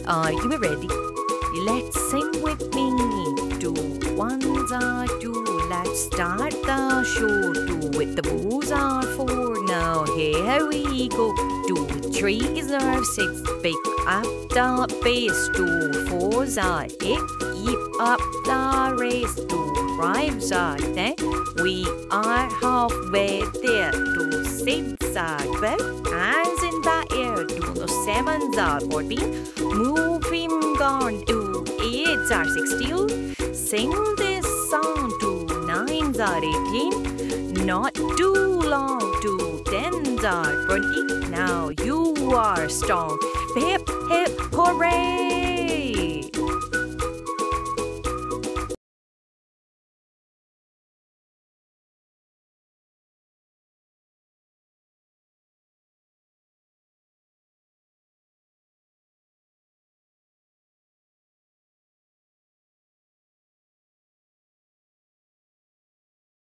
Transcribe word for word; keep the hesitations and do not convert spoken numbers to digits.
Are you ready? Let's sing with me. Two ones are two. Let's start the show. Two with the bows are four. Now here we go. Two threes are six. Pick up the pace. Two fours are eight. Keep up the race. Two fives are ten. We are halfway there. Two six are twelve. Hands in the air. Two sevens are fourteen. Moving on. Two eights are sixteen. Sing this song. Two nines are eighteen. Not too long. Two tens are twenty. Now you are strong. Hip hip hooray!